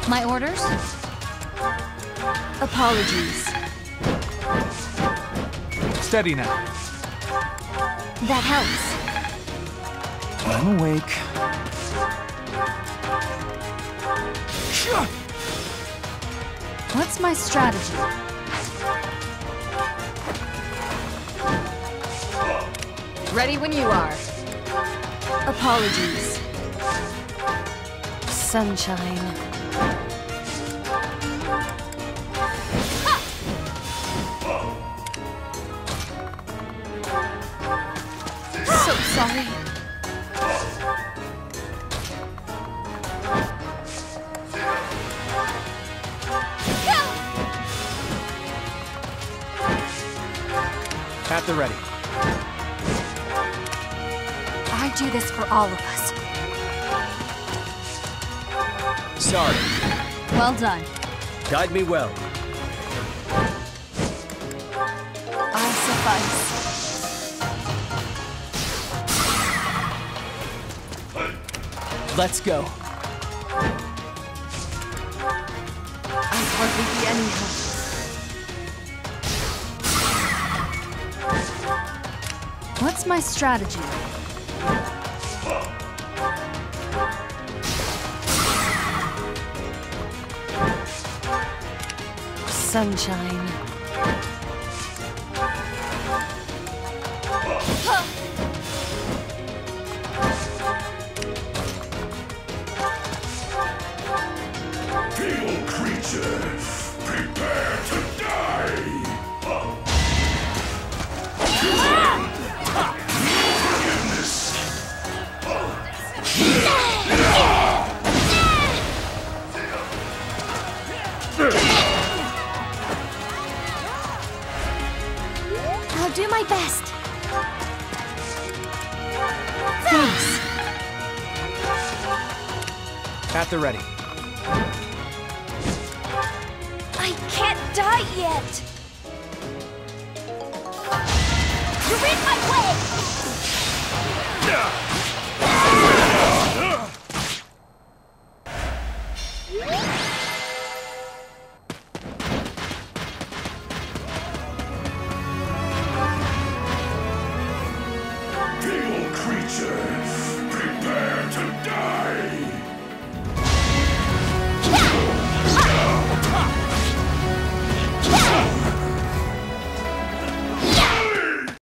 My orders? Apologies. Steady now. That helps. I'm awake. What's my strategy? Ready when you are. Apologies. Sunshine. So sorry. At the ready. I do this for all of us. Sorry. Well done. Guide me well. I suffice. Let's go. I'd hardly be any help. What's my strategy? Sunshine. Feeble creature, prepare to die! Forgiveness! I'll do my best. Thanks. At the ready. I can't die yet. You're in my way. Feeble creature,